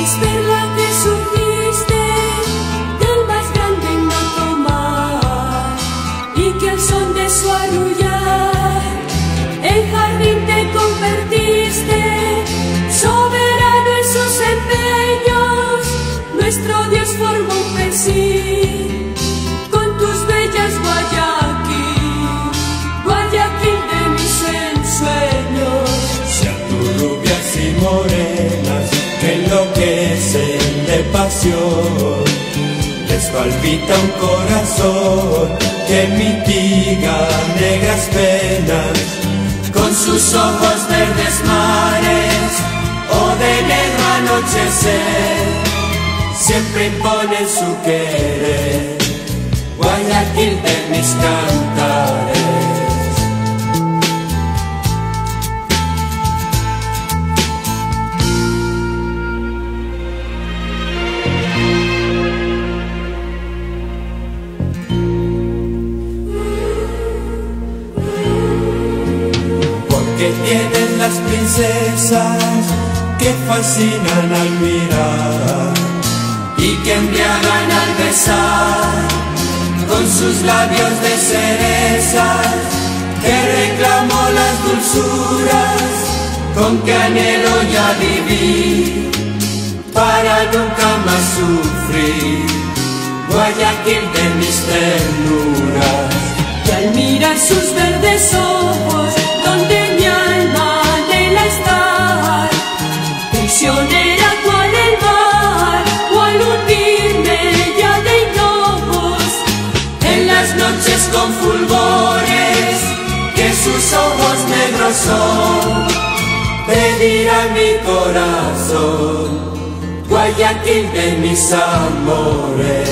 Es verdad que surgiste del más grande en alto mar, y que al son de su arrullar en jardín te convertiste, soberano en sus empeños. Nuestro Dios formó un Pesín con tus bellas Guayaquil, Guayaquil de mis ensueños. Sean tus rubias y morenas que enloquecen de pasión, les palpita un corazón que mitiga negras penas. Con sus ojos verdes mares o de negro anochecer, siempre imponen su querer, Guayaquil de mis cantares. Que tienen las princesas que fascinan al mirar y que embriagan al besar, con sus labios de cerezas que reclamo las dulzuras, con que anhelo ya vivir para nunca más sufrir, Guayaquil de mis ternuras. Y al mirar sus verdes ojos, donde mi alma anhela estar, prisionera cual el mar, o al hundirme ya de hinojos, en las noches con fulgores que sus ojos negros son, pedirá mi corazón, Guayaquil de mis amores.